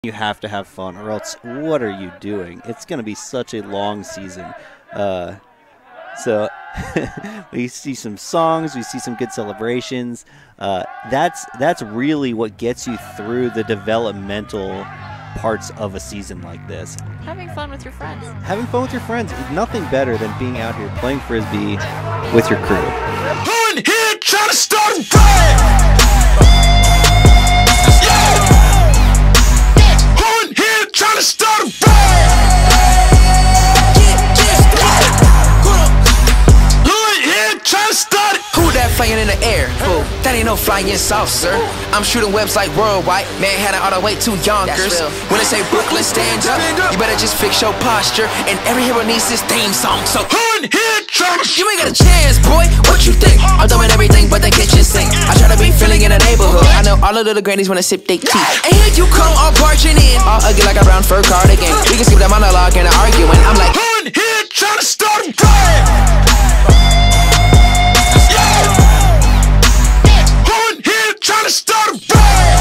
You have to have fun, or else what are you doing? It's going to be such a long season. So we see some songs, we see some good celebrations. That's really what gets you through the developmental parts of a season like this. Having fun with your friends. Having fun with your friends. Nothing better than being out here playing Frisbee with your crew. Who in here trying to start a riot? Who in here trying to start a riot? Who in here trying to start it? Who that flying in the air? Fool, that ain't no flying saucer. I'm shooting webs like worldwide. Manhattan all the way to Yonkers. When they say Brooklyn, stand up. You better just fix your posture. And every hero needs his theme song. So Who in here trying to? you ain't got a chance, boy. What you think? I'm doing everything but the kitchen sink. I try to be feeling in the neighborhood. I know all of the little grannies wanna sip they tea. And here you come all barging in, all ugly like a brown fur cardigan. We can skip that monologue and the arguing. I'm like, Who in here trying to start a riot? Who in here trying to start a riot?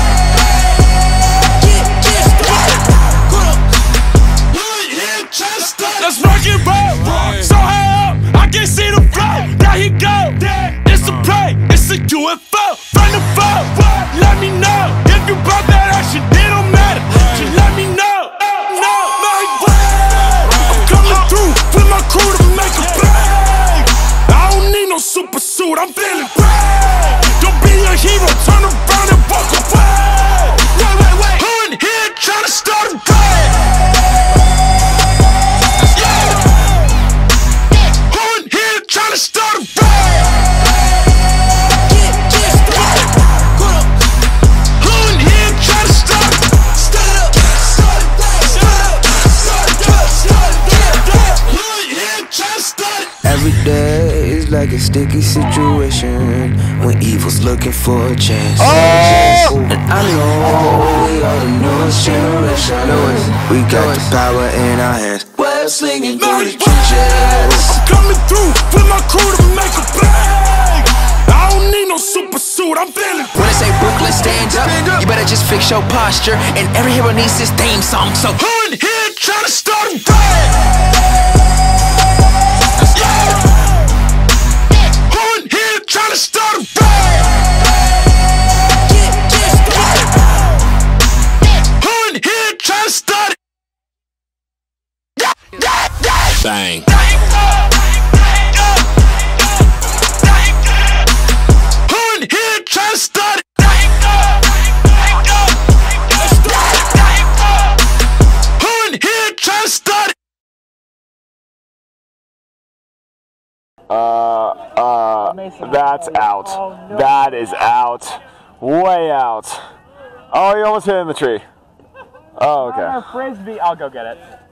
Who in here trying to start? Let's rock and roll. So high up, I can't see the flow. There he go. It's a play, it's a UFO. From the phone, let me know if you brought that action. It don't matter. Just let me know. No, my way. I'm coming through with my crew to make a play. I don't need no super suit. I'm feeling brave. Don't be a hero. Turn around and walk away. Wait. Who in here trying to start a riot? Who in here trying to start a riot? Who in here trying to start? Who in here trying to start? every day is like a sticky situation when evil's looking for a chance. And I know we are the newest generation. We got the power in our hands. We're slinging through the trenches. I'm coming through with my crew to make a play. I don't need no super suit. I'm feeling When they say Brooklyn, stand up. You better just fix your posture. And every hero needs his theme song. So Who in here trying to start a riot? Who in here trying to start a riot? Who in here trying to start it? Bang. Who in here trying to start it? Who in here trying to start it? That's out. That is out. Way out. Oh, you almost hit it in the tree. Oh, okay. Frisbee, I'll go get it.